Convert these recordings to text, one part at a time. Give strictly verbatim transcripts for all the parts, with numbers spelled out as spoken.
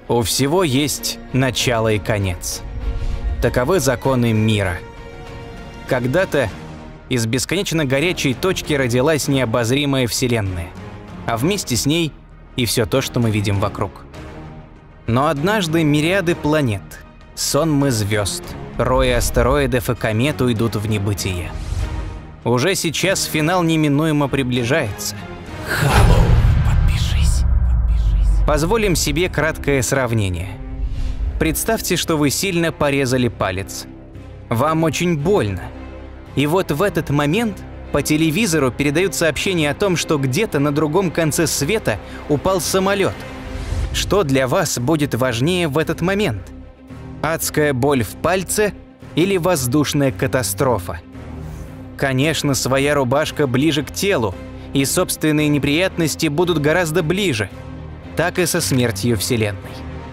У всего есть начало и конец. Таковы законы мира. Когда-то из бесконечно горячей точки родилась необозримая Вселенная, а вместе с ней и все то, что мы видим вокруг. Но однажды мириады планет, сонмы звезд, рои астероидов и комет уйдут в небытие. Уже сейчас финал неминуемо приближается. Халлоу, подпишись. Позволим себе краткое сравнение. Представьте, что вы сильно порезали палец. Вам очень больно. И вот в этот момент по телевизору передают сообщение о том, что где-то на другом конце света упал самолет. Что для вас будет важнее в этот момент? Адская боль в пальце или воздушная катастрофа? Конечно, своя рубашка ближе к телу, и собственные неприятности будут гораздо ближе. Так и со смертью Вселенной.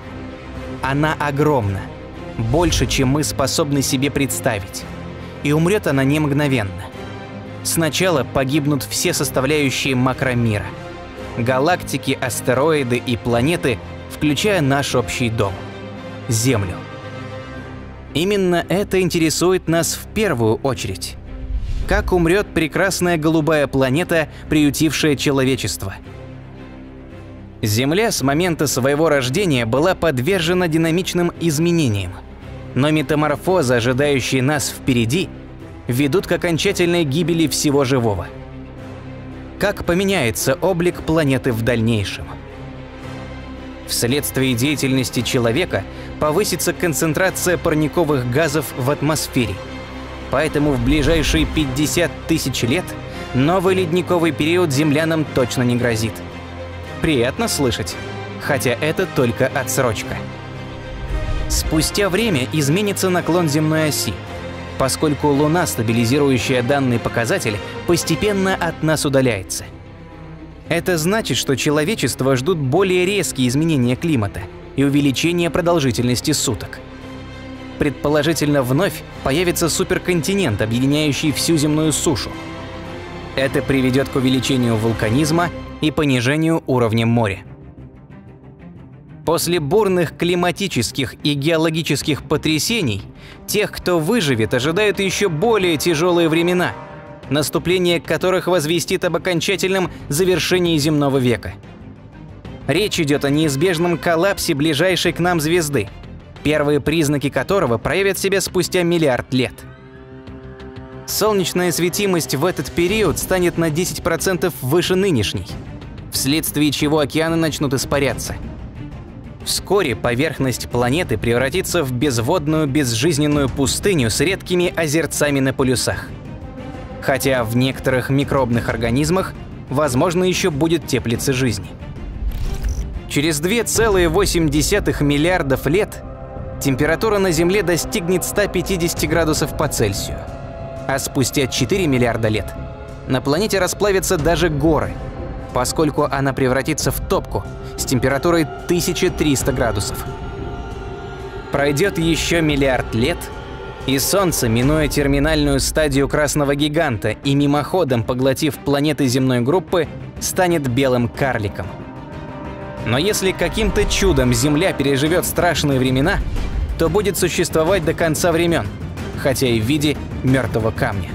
Она огромна, больше, чем мы способны себе представить. И умрет она не мгновенно. Сначала погибнут все составляющие макромира. Галактики, астероиды и планеты, включая наш общий дом – Землю. Именно это интересует нас в первую очередь. Как умрет прекрасная голубая планета, приютившая человечество? Земля с момента своего рождения была подвержена динамичным изменениям, но метаморфозы, ожидающие нас впереди, ведут к окончательной гибели всего живого. Как поменяется облик планеты в дальнейшем? Вследствие деятельности человека повысится концентрация парниковых газов в атмосфере. Поэтому в ближайшие пятьдесят тысяч лет новый ледниковый период землянам точно не грозит. Приятно слышать, хотя это только отсрочка. Спустя время изменится наклон земной оси, поскольку Луна, стабилизирующая данный показатель, постепенно от нас удаляется. Это значит, что человечество ждут более резкие изменения климата и увеличение продолжительности суток. Предположительно, вновь появится суперконтинент, объединяющий всю земную сушу. Это приведет к увеличению вулканизма и понижению уровня моря. После бурных климатических и геологических потрясений тех, кто выживет, ожидают еще более тяжелые времена, наступление которых возвестит об окончательном завершении земного века. Речь идет о неизбежном коллапсе ближайшей к нам звезды, первые признаки которого проявят себя спустя миллиард лет. Солнечная светимость в этот период станет на десять процентов выше нынешней, вследствие чего океаны начнут испаряться. Вскоре поверхность планеты превратится в безводную безжизненную пустыню с редкими озерцами на полюсах. Хотя в некоторых микробных организмах, возможно, еще будет теплиться жизнь. Через две целых восемь десятых миллиардов лет температура на Земле достигнет ста пятидесяти градусов по Цельсию, а спустя четыре миллиарда лет на планете расплавятся даже горы, поскольку она превратится в топку с температурой тысяча триста градусов. Пройдет еще миллиард лет, и Солнце, минуя терминальную стадию красного гиганта и мимоходом поглотив планеты земной группы, станет белым карликом. Но если каким-то чудом Земля переживет страшные времена, то будет существовать до конца времен, хотя и в виде мертвого камня.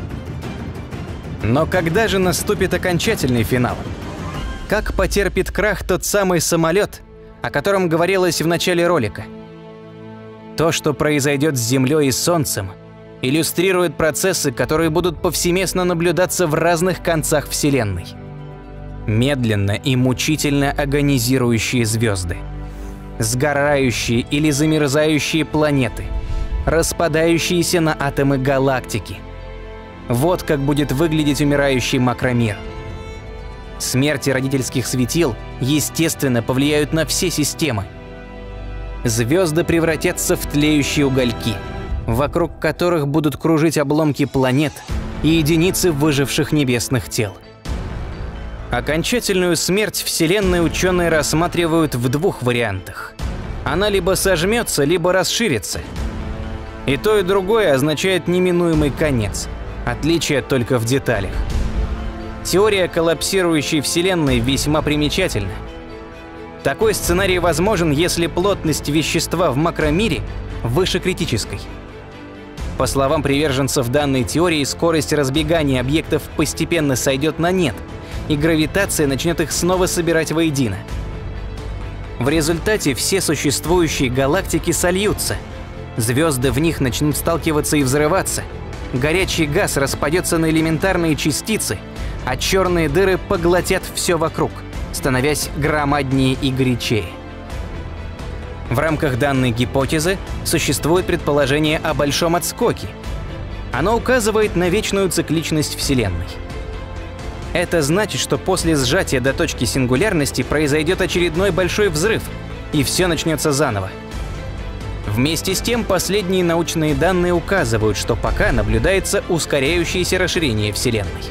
Но когда же наступит окончательный финал? Как потерпит крах тот самый самолет, о котором говорилось в начале ролика? То, что произойдет с Землей и Солнцем, иллюстрирует процессы, которые будут повсеместно наблюдаться в разных концах Вселенной. Медленно и мучительно агонизирующие звезды, сгорающие или замерзающие планеты, распадающиеся на атомы галактики. Вот как будет выглядеть умирающий макромир. Смерти родительских светил, естественно, повлияют на все системы. Звезды превратятся в тлеющие угольки, вокруг которых будут кружить обломки планет и единицы выживших небесных тел. Окончательную смерть Вселенной ученые рассматривают в двух вариантах. Она либо сожмется, либо расширится. И то, и другое означает неминуемый конец, отличие только в деталях. Теория коллапсирующей Вселенной весьма примечательна. Такой сценарий возможен, если плотность вещества в макромире выше критической. По словам приверженцев данной теории, скорость разбегания объектов постепенно сойдет на нет, и гравитация начнет их снова собирать воедино. В результате все существующие галактики сольются, звезды в них начнут сталкиваться и взрываться, горячий газ распадется на элементарные частицы, а черные дыры поглотят все вокруг, становясь громаднее и горячее. В рамках данной гипотезы существует предположение о большом отскоке. Оно указывает на вечную цикличность Вселенной. Это значит, что после сжатия до точки сингулярности произойдет очередной большой взрыв, и все начнется заново. Вместе с тем, последние научные данные указывают, что пока наблюдается ускоряющееся расширение Вселенной.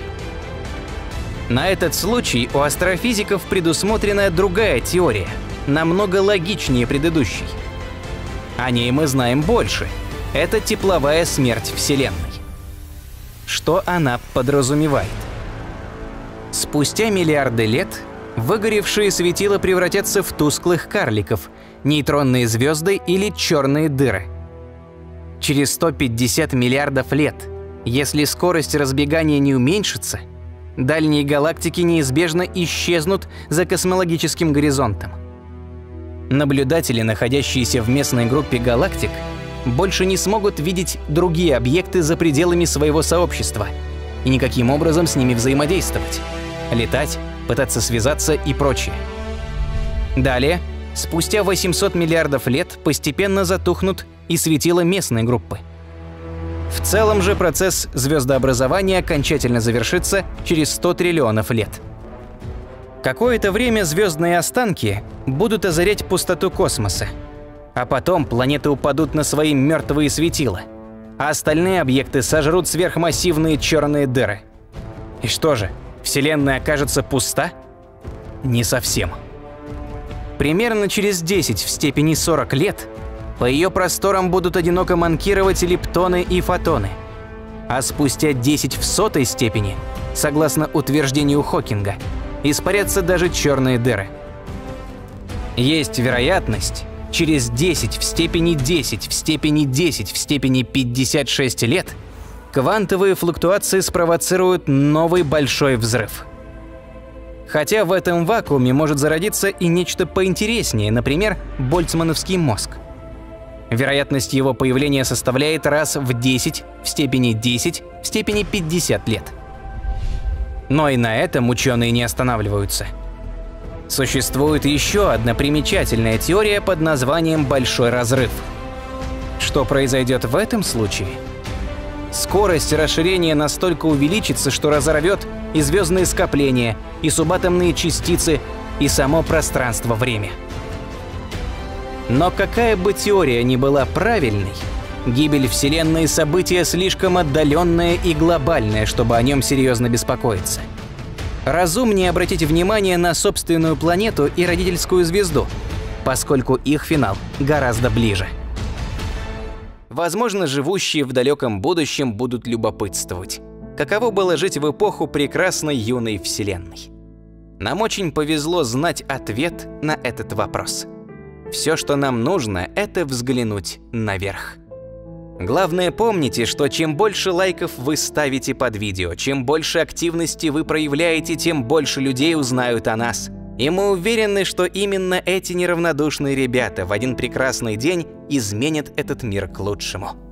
На этот случай у астрофизиков предусмотрена другая теория, намного логичнее предыдущей. О ней мы знаем больше. Это тепловая смерть Вселенной. Что она подразумевает? Спустя миллиарды лет выгоревшие светила превратятся в тусклых карликов, нейтронные звезды или черные дыры. Через сто пятьдесят миллиардов лет, если скорость разбегания не уменьшится, дальние галактики неизбежно исчезнут за космологическим горизонтом. Наблюдатели, находящиеся в местной группе галактик, больше не смогут видеть другие объекты за пределами своего сообщества и никаким образом с ними взаимодействовать, летать, пытаться связаться и прочее. Далее, спустя восемьсот миллиардов лет постепенно затухнут и светила местной группы. В целом же процесс звездообразования окончательно завершится через сто триллионов лет. Какое-то время звездные останки будут озарять пустоту космоса, а потом планеты упадут на свои мертвые светила, а остальные объекты сожрут сверхмассивные черные дыры. И что же, Вселенная окажется пуста? Не совсем. Примерно через десять в степени сорок лет по ее просторам будут одиноко манкировать лептоны и фотоны, а спустя десять в сотой степени, согласно утверждению Хокинга, испарятся даже черные дыры. Есть вероятность, через десять в степени десять в степени десять в степени пятьдесят шесть лет квантовые флуктуации спровоцируют новый большой взрыв. Хотя в этом вакууме может зародиться и нечто поинтереснее, например, больцмановский мозг. Вероятность его появления составляет раз в десять в степени десять в степени пятьдесят лет. Но и на этом ученые не останавливаются. Существует еще одна примечательная теория под названием «Большой разрыв». Что произойдет в этом случае? Скорость расширения настолько увеличится, что разорвет и звездные скопления, и субатомные частицы, и само пространство-время. Но какая бы теория ни была правильной, гибель Вселенной – событие слишком отдаленное и глобальное, чтобы о нем серьезно беспокоиться. Разумнее обратить внимание на собственную планету и родительскую звезду, поскольку их финал гораздо ближе. Возможно, живущие в далеком будущем будут любопытствовать, каково было жить в эпоху прекрасной юной Вселенной. Нам очень повезло знать ответ на этот вопрос. Все, что нам нужно, это взглянуть наверх. Главное, помните, что чем больше лайков вы ставите под видео, чем больше активности вы проявляете, тем больше людей узнают о нас. И мы уверены, что именно эти неравнодушные ребята в один прекрасный день изменят этот мир к лучшему.